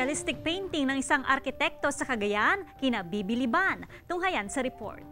realistic painting ng isang arkitekto sa Cagayan, kinabibiliban. Tunghayan sa report.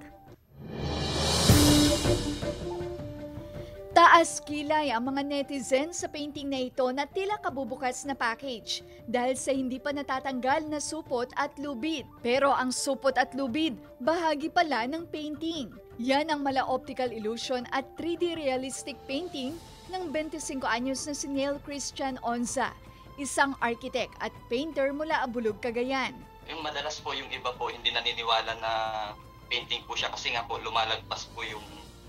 Taas kilay ang mga netizens sa painting na ito na tila kabubukas na package dahil sa hindi pa natatanggal na supot at lubid. Pero ang supot at lubid, bahagi pala ng painting. Yan ang mala optical illusion at 3D realistic painting ng 25 anyos na si Neil Christian Onza, isang architect at painter mula Abulog, Cagayan. Yung madalas po yung iba po hindi naniniwala na painting po siya kasi nga po lumalagpas po yung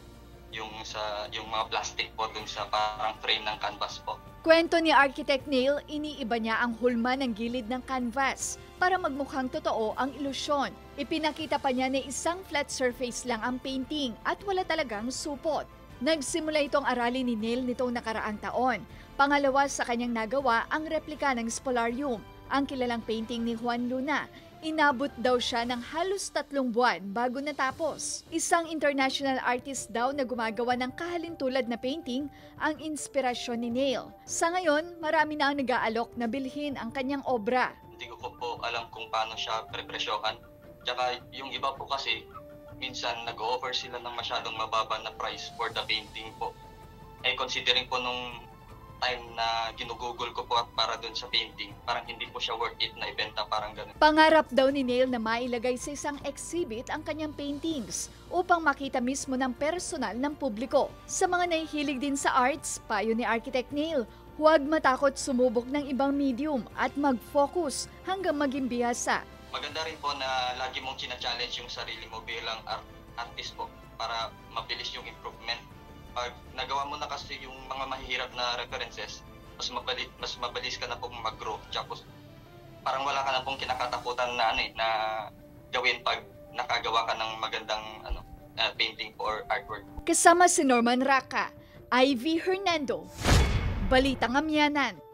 mga plastic po dun sa parang frame ng canvas po. Kwento ni Architect Neil, iniiba niya ang hulma ng gilid ng canvas para magmukhang totoo ang ilusyon. Ipinakita pa niya na isang flat surface lang ang painting at wala talagang supot. Nagsimula itong aralin ni Neil nitong nakaraang taon. Pangalawa sa kanyang nagawa ang replika ng Spolarium, ang kilalang painting ni Juan Luna. Inabot daw siya ng halos 3 buwan bago natapos. Isang international artist daw na gumagawa ng kahalintulad na painting ang inspirasyon ni Neil. Sa ngayon, marami na ang nag-aalok na bilhin ang kanyang obra. Hindi ko po alam kung paano siya prepresyohan. Tsaka yung iba po kasi, minsan nag-offer sila ng masyadong mababa na price for the painting po. Considering po nung time na ginugugol ko po para dun sa painting, parang hindi po siya worth it na ibenta, parang ganun. Pangarap daw ni Neil na mailagay sa isang exhibit ang kanyang paintings upang makita mismo ng personal ng publiko. Sa mga nahihilig din sa arts, payo ni Architect Neil, huwag matakot sumubok ng ibang medium at mag-focus hanggang maging bihasa. Maganda rin po na lagi mong china-challenge yung sarili mo bilang artist po para mabilis yung improvement. Pag nagawa mo na kasi yung mga mahihirap na references, mas mabilis ka na pong mag-grow. Tapos parang wala ka na pong kinakatakutan na na gawin pag nakagawa ka ng magandang painting or artwork. Kasama si Norman Raca, Ivy Hernando, Balitang Amianan.